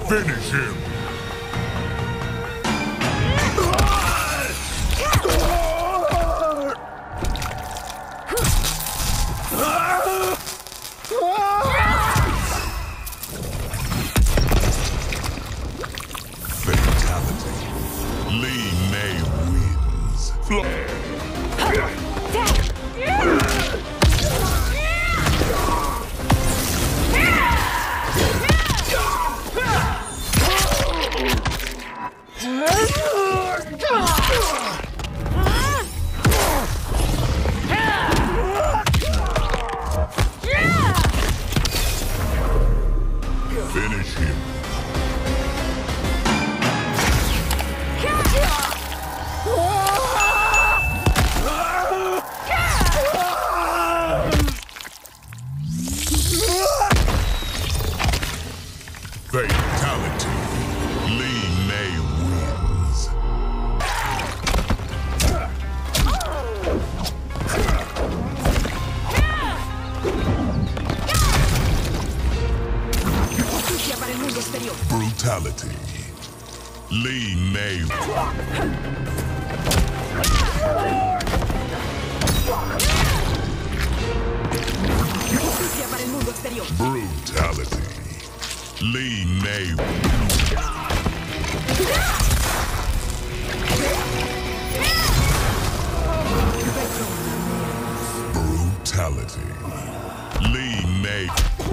Finish him. Fatality. LIMEI wins. Finish him. Fatality. LIMEI wins. Justicia para el mundo exterior. Brutality. LIMEI. Justicia para el mundo exterior. Brutality. LIMEI. Brutality. LIMEI.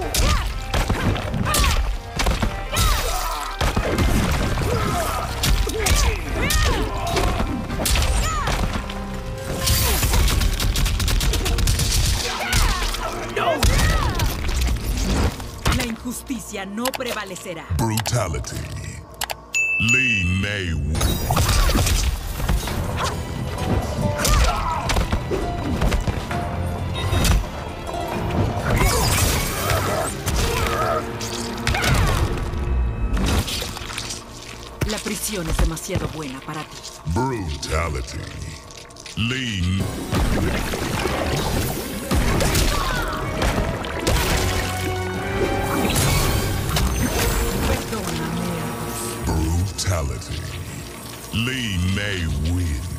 La injusticia no prevalecerá. Brutality. LIMEI wins. La prisión es demasiado buena para ti. Brutality. LIMEI. Perdóname. Brutality. LIMEI wins.